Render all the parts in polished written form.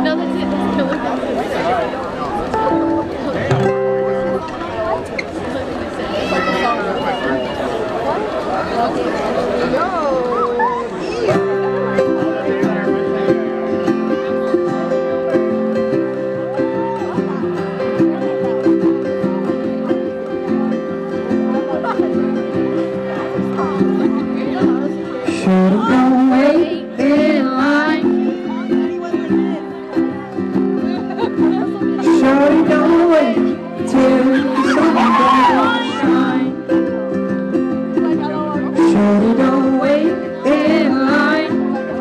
No, that's it. That's totally Should've gone wait in line. Should've gone wait till the sun shine. Should've gone wait in line.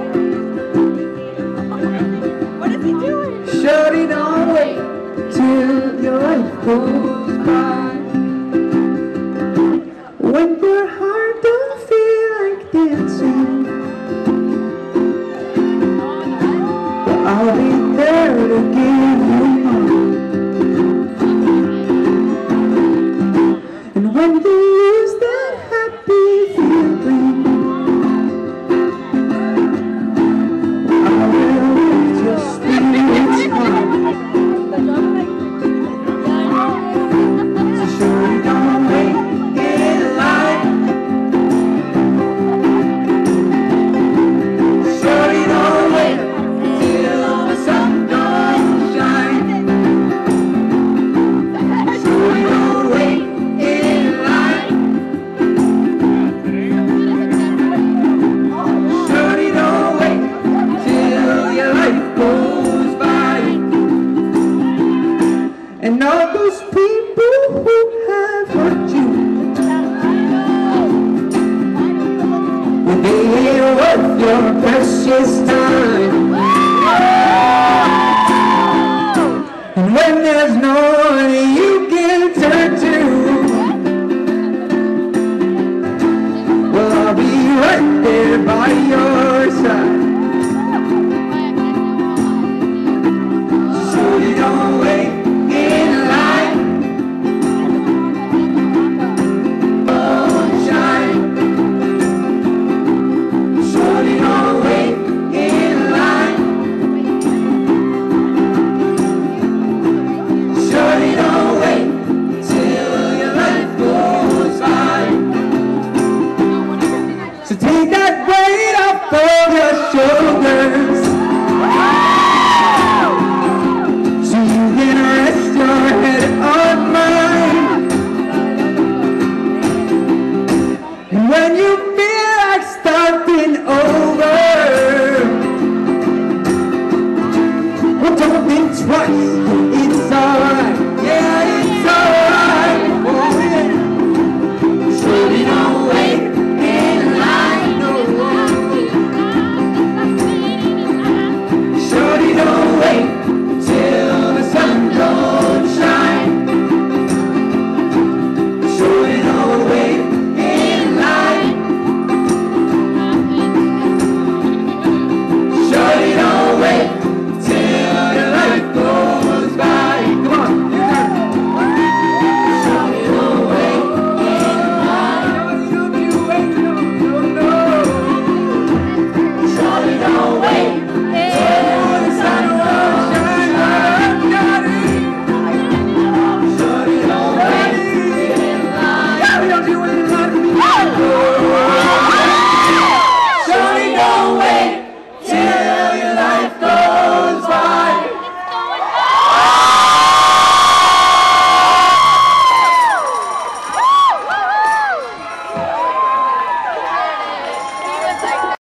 What is he doing? Should've gone wait till your life goes by. When your heart don't feel like dancing, I'll be there to give you mine. And when you lose that happy feeling, I will lift your spirits high. So sure don't wait in line. Sure don't wait till the sun don't shine. Sure don't wait in line. Sure don't wait till your life goes by. And all those people who have hurt you, well, they ain't worth your precious time. And when there's no one you can turn to, well, I'll be right there by your side. So you don't wait in line. Don't shine. So you don't wait in line. So you don't wait till your life goes by. So take that weight off of your shoulders, so you can rest your head on mine. And when you feel like starting over, well, don't think twice, it's alright.